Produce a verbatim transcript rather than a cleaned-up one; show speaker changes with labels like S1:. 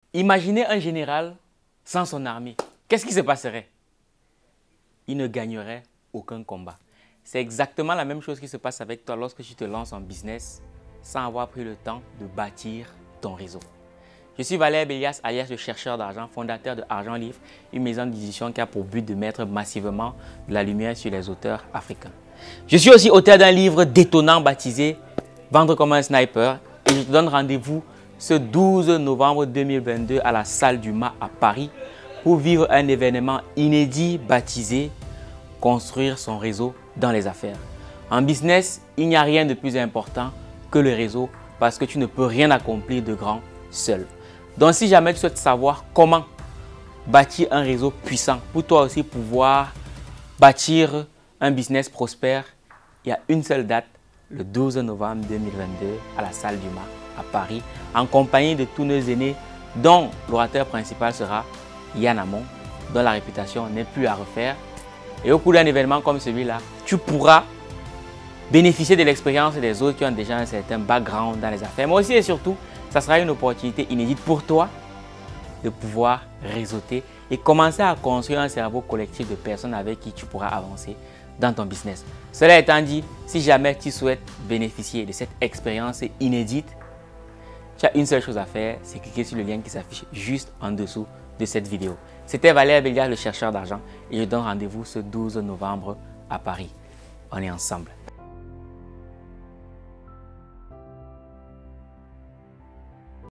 S1: Imaginez un général sans son armée. Qu'est-ce qui se passerait? Il ne gagnerait aucun combat. C'est exactement la même chose qui se passe avec toi lorsque tu te lances en business sans avoir pris le temps de bâtir ton réseau. Je suis Valère Bélias, alias le chercheur d'argent, fondateur de Argent Livre, une maison d'édition qui a pour but de mettre massivement de la lumière sur les auteurs africains. Je suis aussi auteur d'un livre détonnant baptisé « Vendre comme un sniper » et je te donne rendez-vous ce douze novembre deux mille vingt-deux à la salle du Mât à Paris pour vivre un événement inédit baptisé « Construire son réseau dans les affaires ». En business, il n'y a rien de plus important que le réseau parce que tu ne peux rien accomplir de grand seul. Donc si jamais tu souhaites savoir comment bâtir un réseau puissant pour toi aussi pouvoir bâtir un business prospère, il y a une seule date, le douze novembre deux mille vingt-deux à la salle du Mât à Paris, en compagnie de tous nos aînés dont l'orateur principal sera Yann Amon, dont la réputation n'est plus à refaire. Et au cours d'un événement comme celui-là, tu pourras bénéficier de l'expérience des autres qui ont déjà un certain background dans les affaires, mais aussi et surtout, ça sera une opportunité inédite pour toi de pouvoir réseauter et commencer à construire un cerveau collectif de personnes avec qui tu pourras avancer dans ton business. Cela étant dit, si jamais tu souhaites bénéficier de cette expérience inédite, tu as une seule chose à faire, c'est cliquer sur le lien qui s'affiche juste en dessous de cette vidéo. C'était Valère Bélias, le chercheur d'argent, et je donne rendez-vous ce douze novembre à Paris. On est ensemble.